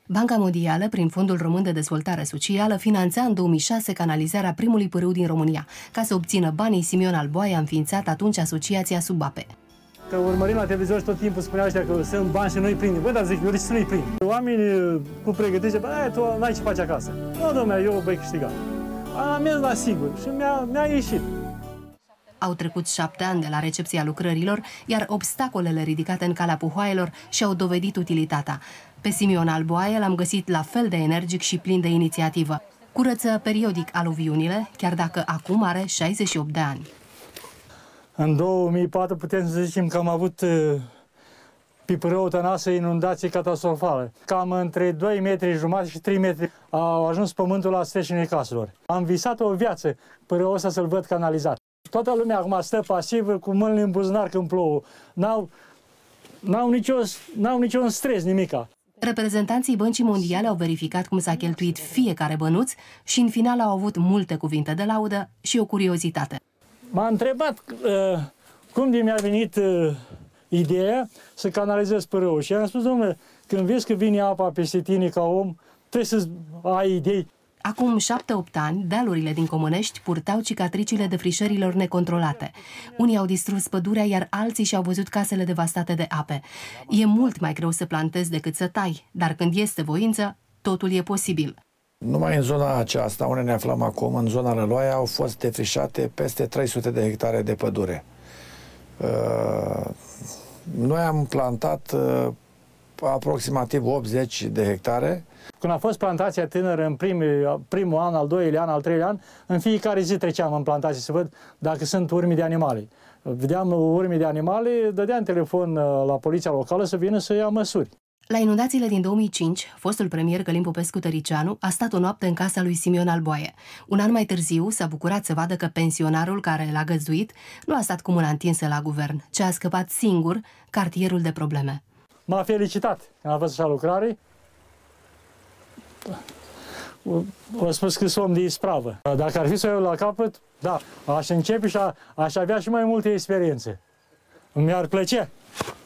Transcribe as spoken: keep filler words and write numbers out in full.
Banca Mondială, prin Fondul Român de Dezvoltare Socială, finanța în două mii șase canalizarea primului pârâu din România. Ca să obțină banii, Simion Alboaie a înființat atunci Asociația Subape. Că urmărim la televizor și tot timpul spunea ăștia că sunt bani și nu-i prindem. Bă, dar zic, eu de ce să nu-i prind? Oamenii cu pregătire, bă, tu n-ai ce faci acasă. Nu, domnule, eu voi câștiga. Am mers la sigur și mi-a mi-a ieșit. Au trecut șapte ani de la recepția lucrărilor, iar obstacolele ridicate în calea puhoaielor și-au dovedit utilitatea. Pe Simion Alboaie l-am găsit la fel de energic și plin de inițiativă. Curăță periodic aluviunile, chiar dacă acum are șaizeci și opt de ani. În două mii patru putem să zicem că am avut pe pârâul Tănasă inundații catastrofale. Cam între doi metri jumătate și trei metri a ajuns pământul la sfeșinii caselor. Am visat o viață pârâul ăsta să-l văd canalizat. Toată lumea acum stă pasivă cu mâinile în buzunar când plouă. N-au, n-au niciun, n-au niciun stres, nimica. Reprezentanții Băncii Mondiale au verificat cum s-a cheltuit fiecare bănuț și în final au avut multe cuvinte de laudă și o curiozitate. M-a întrebat uh, cum de mi-a venit uh, ideea să canalizez pârâul și am spus, domnule, când vezi că vine apa peste tine ca om, trebuie să ai idei. Acum șapte-opt ani, dealurile din Comănești purtau cicatricile defrișărilor necontrolate. Unii au distrus pădurea, iar alții și-au văzut casele devastate de ape. E mult mai greu să plantezi decât să tai, dar când este voință, totul e posibil. Numai în zona aceasta, unde ne aflăm acum, în zona Lăloaia, au fost defrișate peste trei sute de hectare de pădure. Noi am plantat aproximativ optzeci de hectare. Când a fost plantația tânără în primul, primul an, al doilea an, al treilea an, în fiecare zi treceam în plantație să văd dacă sunt urme de animale. Vedeam urme de animale, dădeam telefon la poliția locală să vină să ia măsuri. La inundațiile din două mii cinci, fostul premier Călim Popescu-Tăricianu a stat o noapte în casa lui Simion Alboaie. Un an mai târziu s-a bucurat să vadă că pensionarul care l-a găzduit nu a stat cu mâna întinsă la guvern, ci a scăpat singur cartierul de probleme. M-a felicitat când a fost așa lucrare. O spus că sunt om de ispravă. Dacă ar fi să o iau la capăt, da, aș începe și a, aș avea și mai multe experiențe. Mi-ar plăcea.